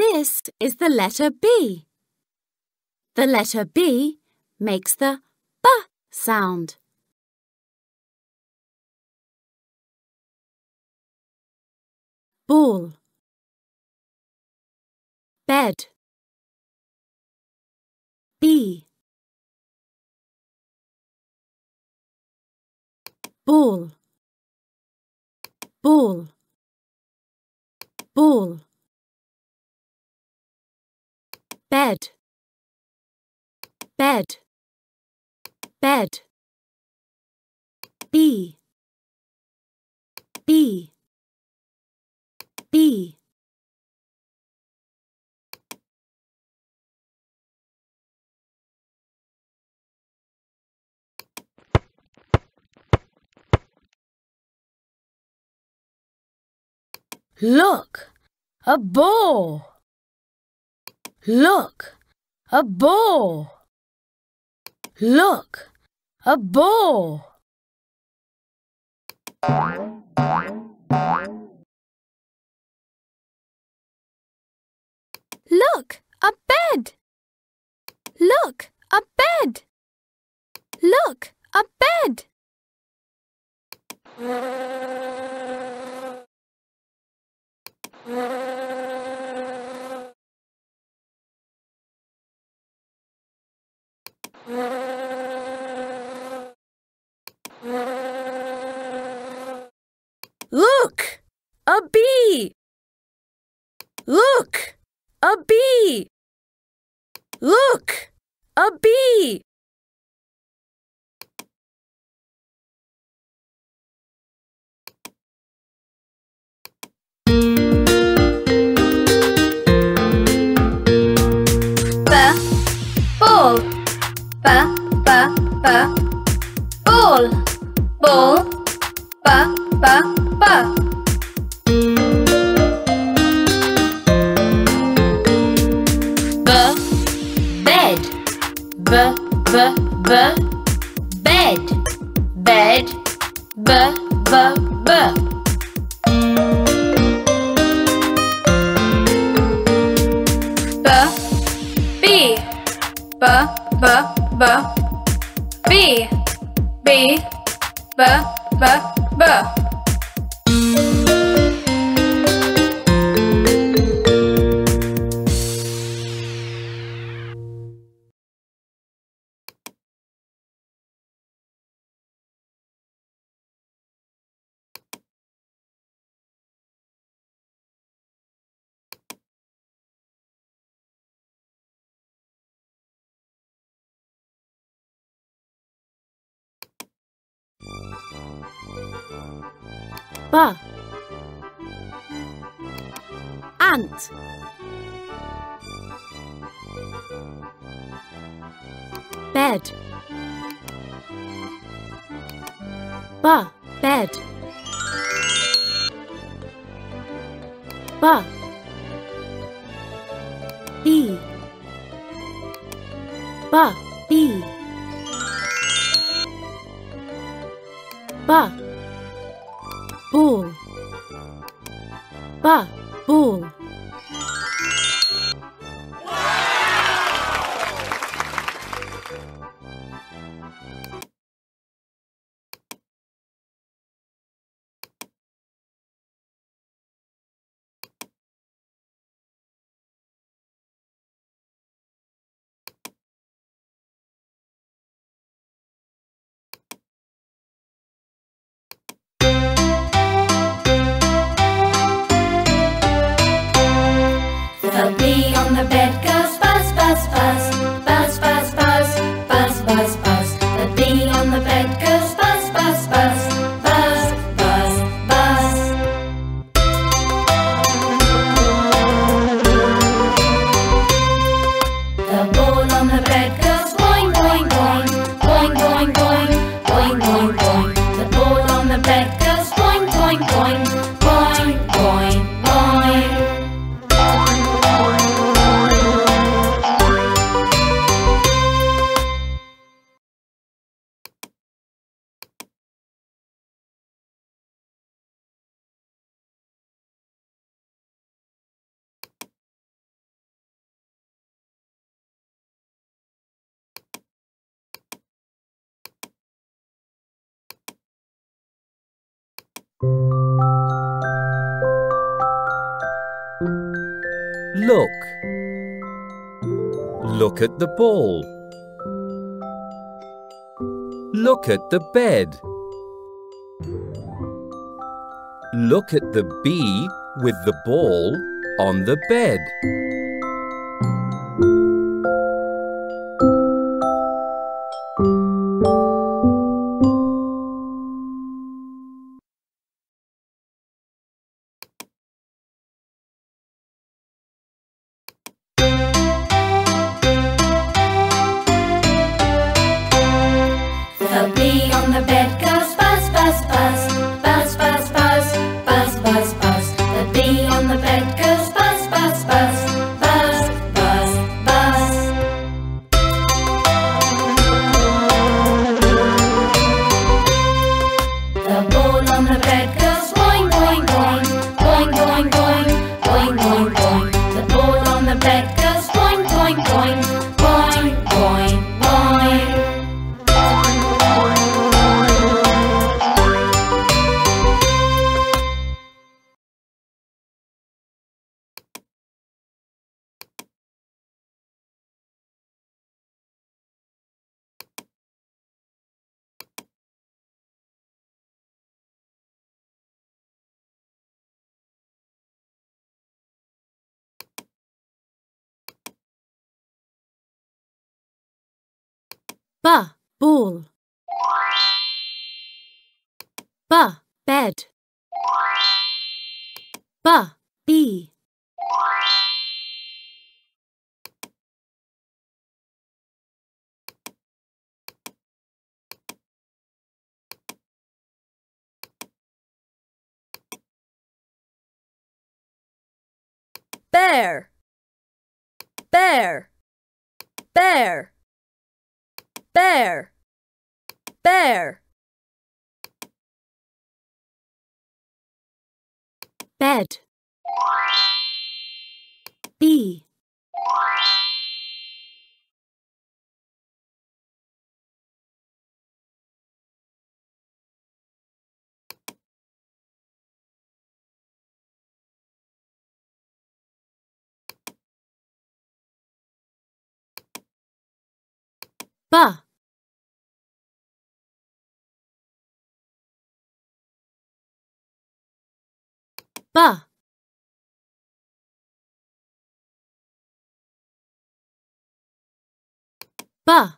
This is the letter B. The letter B makes the B sound. Ball, bed, B. Ball, ball, ball. Bed, bed, bed. B, B, B. Look, a ball. Look, a ball. Look, a ball. Look, a bed. Look, a bed. Look, a bed. Look, a bee. Look, a bee. Look, a bee. Ball, ball, ball, ball. Bed, bed, bed, B. Ant. Bed. B. Bed. B. B. B. B. B. Ball, ball. Look. Look at the ball. Look at the bed. Look at the bee with the ball on the bed. The bee on the bed goes buzz, buzz, buzz, buzz, buzz, buzz, buzz, buzz, buzz. The bee on the bed goes buzz, buzz, buzz, buzz, buzz, buzz. The ball on the bed goes boing, boing, boing, boing, boing, boing, boing, boing, boing. The ball on the bed goes boing, boing, boing, boing, boing, boing. Ball. Bed. Bee. Bear. Bear. Bear. Bear. Bear. Bed. Bee. Ba. Ba. Ba.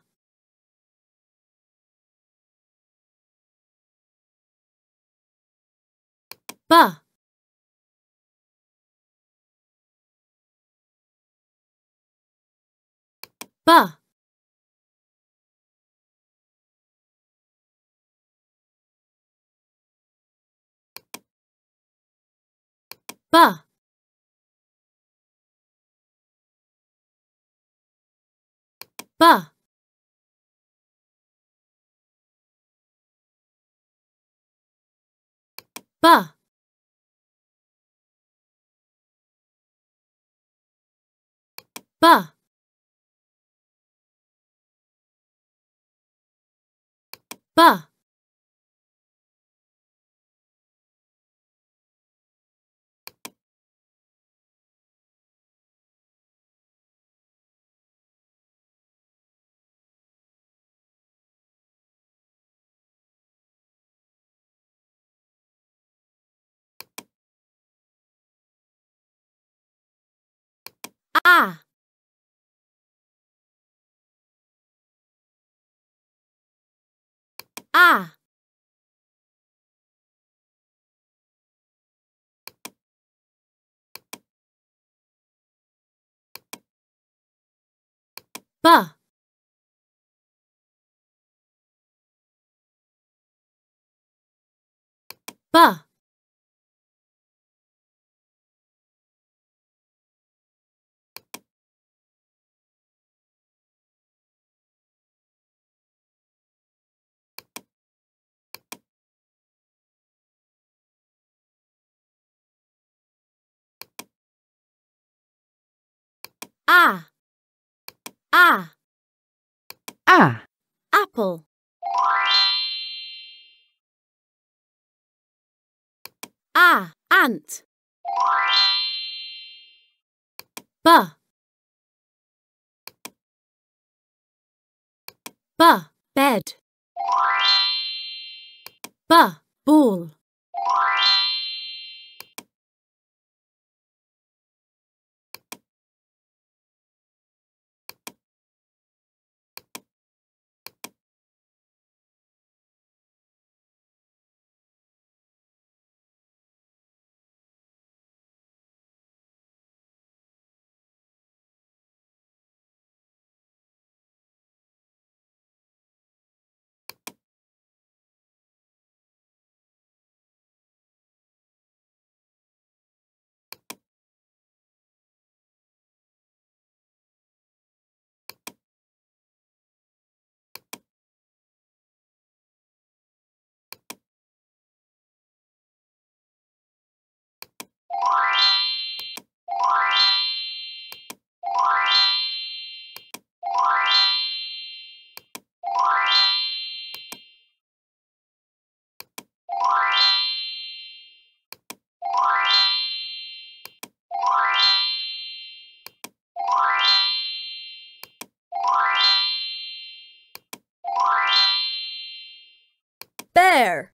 Ba. Ba. Ba. Ba. Ba. Ba. Ba. Ah. Ah. Ba. Ba. Ah. Ah. Ah. Apple. Ah. Ant. bed. Ball. Bear.